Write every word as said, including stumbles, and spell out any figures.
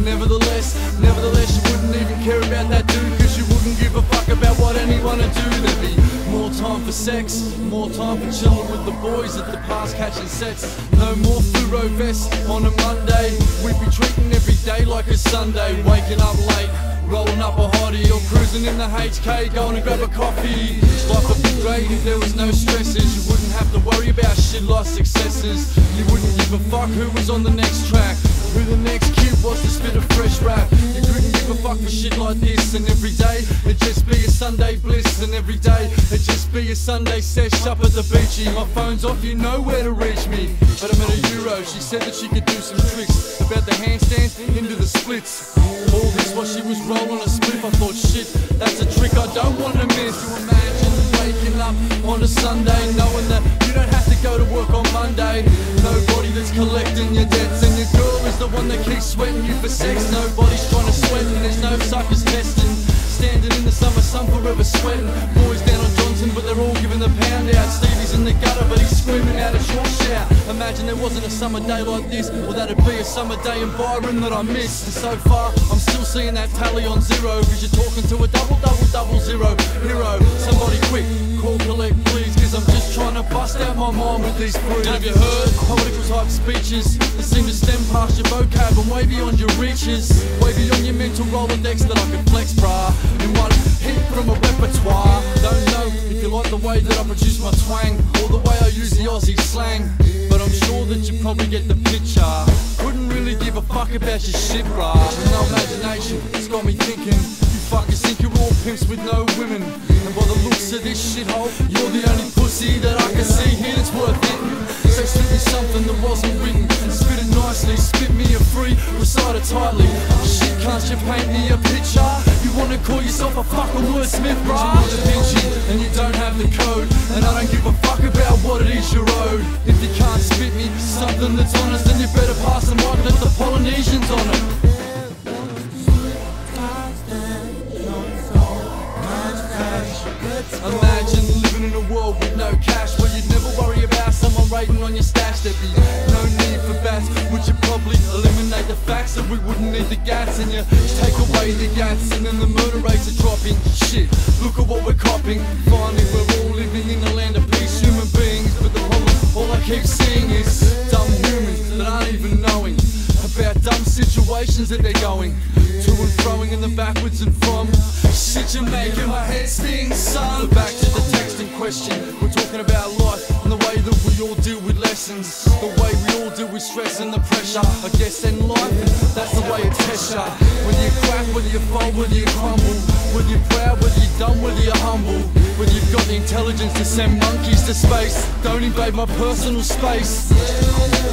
nevertheless, nevertheless you wouldn't even care about that dude, cause you wouldn't give a fuck about what anyone would do. There'd be more time for sex, more time for chilling with the boys at the parks catching sets. No more fluoro vests on a Monday, we'd be treating every day like a Sunday. Waking up late, rolling up a hottie, or cruising in the H K, going to grab a coffee. Life would be great if there was no stresses. You wouldn't have to worry about shit like successes. You wouldn't give a fuck who was on the next track, who the next kid was to spit a fresh rap. You couldn't give a fuck for shit like this. And every day it'd just be a Sunday bliss. And every day it'd just be a Sunday sesh up at the beachy. My phone's off, you know where to reach me. But I'm at a Euro, she said that she could do some tricks about the handstands into the splits. All this while she was rolling a spliff. I thought, shit, that's a trick I don't want to miss. To imagine waking up on a Sunday knowing that you don't have to go to work on Monday. Nobody that's collecting your debts, and your girl is the one that keeps sweating you for sex. Nobody's trying to sweat and there's no suckers testing. Standing in the summer sun forever sweating. Boys down on Johnson but they're all giving the pound out. Stevie's in the gutter but he's screaming out a short shout. Imagine there wasn't a summer day like this, or that'd be a summer day in Byron that I missed. And so far I'm still seeing that tally on zero, cause you're talking to a double double double zero hero. Somebody quick, call collect please, cause I'm just trying to bust out my mind with these breeds. Have you heard political type speeches that seem to stem past your vocab and way beyond your reaches, way beyond your mental Rolodex that I can flex, brah, in one hit from a repertoire. Don't know if you like the way that I produce my twang, or the way I use the Aussie slang, but I'm sure that you probably get the picture. Couldn't really give a fuck about your shit, brah. No imagination, it's got me thinking, you fuckers think you're all pimps with no women, and by the looks of this shithole, you're the only pussy that I can see here that's worth hitting. So spit me something that wasn't written, and spit it nicely, spit me a free, recite it tightly. Shit, can't you paint me a picture? You wanna call yourself a fucking wordsmith, bruh? You're Da Vinci, and you don't have the code, and I don't give a fuck about what it is you're owed. If you can't spit me something that's honest, then you better pass the mic, let the Polynesians on it. Imagine living in a world with no cash, where you'd never worry about someone raiding on your stash. There'd be no need for bats, which would probably eliminate the facts that we wouldn't need the gats. And you take away the gats and then the murder rates are dropping. Shit, look at what we're copping. Finally we're all living in a land of peace, human beings. But the problem, all I keep seeing is dumb humans that aren't even knowing about dumb situations that they're going to and throwing in the backwards and from. Shit, you're making my head spin, son. But back to the text in question, we're talking about life and the way that we all deal with lessons, the way we all deal with stress and the pressure. I guess in life, that's the way it tests ya. Whether you crack, whether you fall, whether you crumble, whether you're proud, whether you're dumb, whether you're humble, whether you've got the intelligence to send monkeys to space. Don't invade my personal space.